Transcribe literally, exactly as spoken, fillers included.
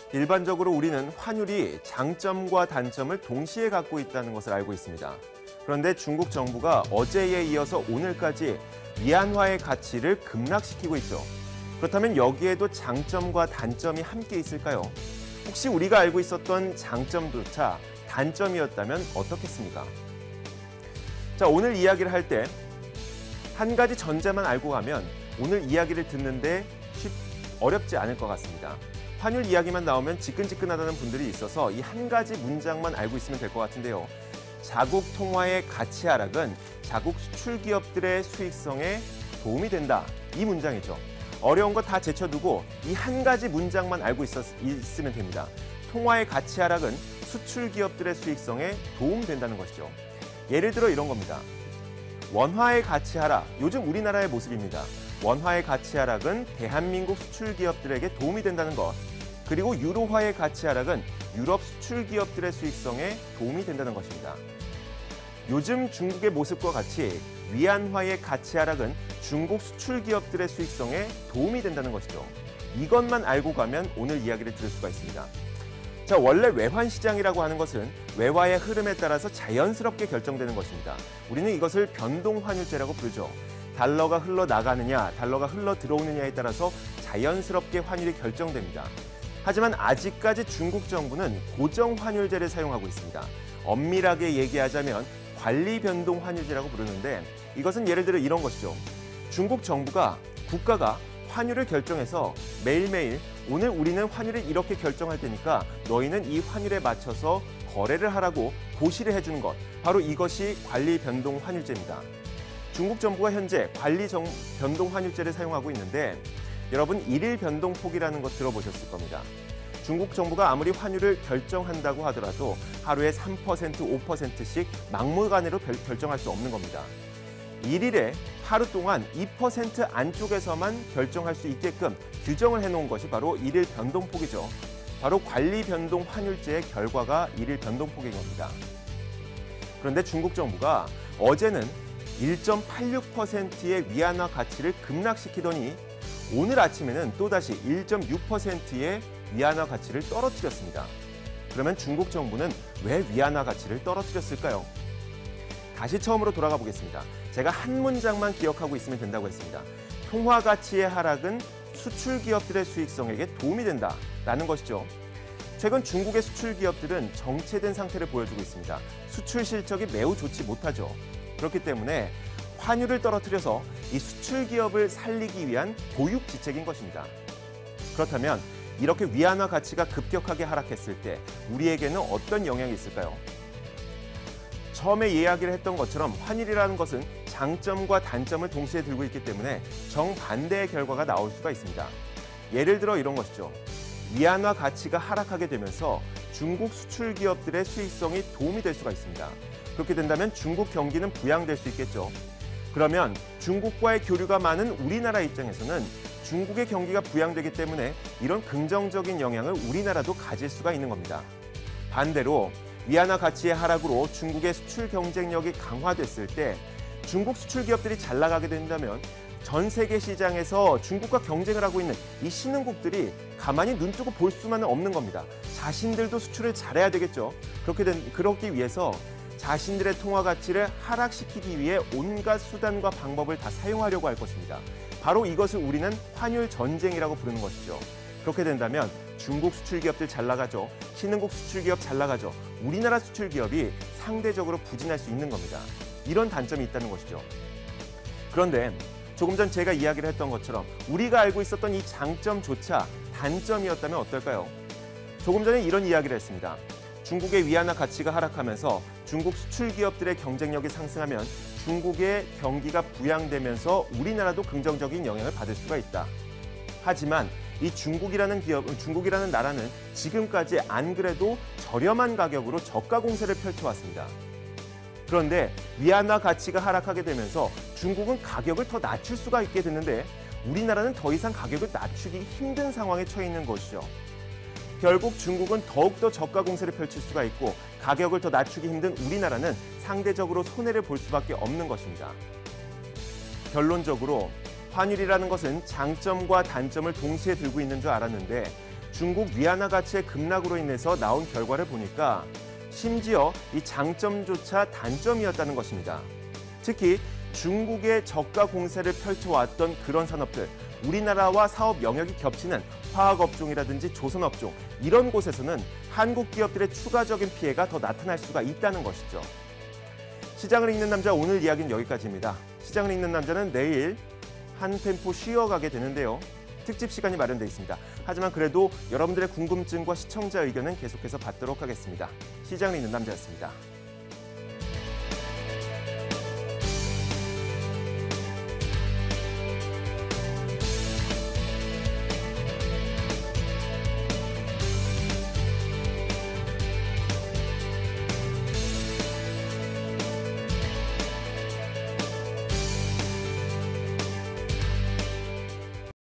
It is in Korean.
일반적으로 우리는 환율이 장점과 단점을 동시에 갖고 있다는 것을 알고 있습니다. 그런데 중국 정부가 어제에 이어서 오늘까지 위안화의 가치를 급락시키고 있죠. 그렇다면 여기에도 장점과 단점이 함께 있을까요? 혹시 우리가 알고 있었던 장점조차 단점이었다면 어떻겠습니까? 자, 오늘 이야기를 할 때 한 가지 전제만 알고 가면 오늘 이야기를 듣는데 쉽, 어렵지 않을 것 같습니다. 환율 이야기만 나오면 지끈지끈하다는 분들이 있어서 이 한 가지 문장만 알고 있으면 될 것 같은데요. 자국 통화의 가치 하락은 자국 수출 기업들의 수익성에 도움이 된다. 이 문장이죠. 어려운 거 다 제쳐두고 이 한 가지 문장만 알고 있었, 있으면 됩니다. 통화의 가치 하락은 수출 기업들의 수익성에 도움된다는 것이죠. 예를 들어 이런 겁니다. 원화의 가치 하락, 요즘 우리나라의 모습입니다. 원화의 가치 하락은 대한민국 수출 기업들에게 도움이 된다는 것. 그리고 유로화의 가치 하락은 유럽 수출 기업들의 수익성에 도움이 된다는 것입니다. 요즘 중국의 모습과 같이 위안화의 가치 하락은 중국 수출 기업들의 수익성에 도움이 된다는 것이죠. 이것만 알고 가면 오늘 이야기를 들을 수가 있습니다. 자, 원래 외환 시장이라고 하는 것은 외화의 흐름에 따라서 자연스럽게 결정되는 것입니다. 우리는 이것을 변동 환율제라고 부르죠. 달러가 흘러나가느냐, 달러가 흘러 들어오느냐에 따라서 자연스럽게 환율이 결정됩니다. 하지만 아직까지 중국 정부는 고정 환율제를 사용하고 있습니다. 엄밀하게 얘기하자면 관리 변동 환율제라고 부르는데 이것은 예를 들어 이런 것이죠. 중국 정부가 국가가 환율을 결정해서 매일매일 오늘 우리는 환율을 이렇게 결정할 테니까 너희는 이 환율에 맞춰서 거래를 하라고 고시를 해주는 것. 바로 이것이 관리 변동 환율제입니다. 중국 정부가 현재 관리 정, 변동 환율제를 사용하고 있는데 여러분 일일 변동폭이라는 것 들어보셨을 겁니다. 중국 정부가 아무리 환율을 결정한다고 하더라도 하루에 삼 퍼센트, 오 퍼센트씩 막무가내로 결정할 수 없는 겁니다. 일일에 하루 동안 이 퍼센트 안쪽에서만 결정할 수 있게끔 규정을 해놓은 것이 바로 일일 변동폭이죠. 바로 관리 변동 환율제의 결과가 일일 변동폭인 겁니다. 그런데 중국 정부가 어제는 일 점 팔육 퍼센트의 위안화 가치를 급락시키더니 오늘 아침에는 또다시 일 점 육 퍼센트의 위안화 가치를 떨어뜨렸습니다. 그러면 중국 정부는 왜 위안화 가치를 떨어뜨렸을까요? 다시 처음으로 돌아가 보겠습니다. 제가 한 문장만 기억하고 있으면 된다고 했습니다. 통화 가치의 하락은 수출 기업들의 수익성에게 도움이 된다라는 것이죠. 최근 중국의 수출 기업들은 정체된 상태를 보여주고 있습니다. 수출 실적이 매우 좋지 못하죠. 그렇기 때문에 환율을 떨어뜨려서 이 수출 기업을 살리기 위한 보육지책인 것입니다. 그렇다면 이렇게 위안화 가치가 급격하게 하락했을 때 우리에게는 어떤 영향이 있을까요? 처음에 이야기를 했던 것처럼 환율이라는 것은 장점과 단점을 동시에 들고 있기 때문에 정반대의 결과가 나올 수가 있습니다. 예를 들어 이런 것이죠. 위안화 가치가 하락하게 되면서 중국 수출 기업들의 수익성이 도움이 될 수가 있습니다. 그렇게 된다면 중국 경기는 부양될 수 있겠죠. 그러면 중국과의 교류가 많은 우리나라 입장에서는 중국의 경기가 부양되기 때문에 이런 긍정적인 영향을 우리나라도 가질 수가 있는 겁니다. 반대로 위안화 가치의 하락으로 중국의 수출 경쟁력이 강화됐을 때 중국 수출 기업들이 잘 나가게 된다면 전 세계 시장에서 중국과 경쟁을 하고 있는 이 신흥국들이 가만히 눈 뜨고 볼 수만은 없는 겁니다. 자신들도 수출을 잘해야 되겠죠. 그렇게 된, 그렇기 위해서 자신들의 통화 가치를 하락시키기 위해 온갖 수단과 방법을 다 사용하려고 할 것입니다. 바로 이것을 우리는 환율 전쟁이라고 부르는 것이죠. 그렇게 된다면 중국 수출 기업들 잘 나가죠. 신흥국 수출 기업 잘 나가죠. 우리나라 수출 기업이 상대적으로 부진할 수 있는 겁니다. 이런 단점이 있다는 것이죠. 그런데 조금 전 제가 이야기를 했던 것처럼 우리가 알고 있었던 이 장점조차 단점이었다면 어떨까요? 조금 전에 이런 이야기를 했습니다. 중국의 위안화 가치가 하락하면서 중국 수출 기업들의 경쟁력이 상승하면 중국의 경기가 부양되면서 우리나라도 긍정적인 영향을 받을 수가 있다. 하지만 이 중국이라는 기업, 중국이라는 나라는 지금까지 안 그래도 저렴한 가격으로 저가 공세를 펼쳐왔습니다. 그런데 위안화 가치가 하락하게 되면서 중국은 가격을 더 낮출 수가 있게 됐는데 우리나라는 더 이상 가격을 낮추기 힘든 상황에 처해 있는 것이죠. 결국 중국은 더욱더 저가 공세를 펼칠 수가 있고 가격을 더 낮추기 힘든 우리나라는 상대적으로 손해를 볼 수밖에 없는 것입니다. 결론적으로 환율이라는 것은 장점과 단점을 동시에 들고 있는 줄 알았는데 중국 위안화 가치의 급락으로 인해서 나온 결과를 보니까 심지어 이 장점조차 단점이었다는 것입니다. 특히 중국의 저가 공세를 펼쳐왔던 그런 산업들, 우리나라와 사업 영역이 겹치는 화학업종이라든지 조선업종, 이런 곳에서는 한국 기업들의 추가적인 피해가 더 나타날 수가 있다는 것이죠. 시장을 읽는 남자, 오늘 이야기는 여기까지입니다. 시장을 읽는 남자는 내일 한 템포 쉬어가게 되는데요. 특집 시간이 마련돼 있습니다. 하지만 그래도 여러분들의 궁금증과 시청자 의견은 계속해서 받도록 하겠습니다. 시장을 읽는 남자였습니다.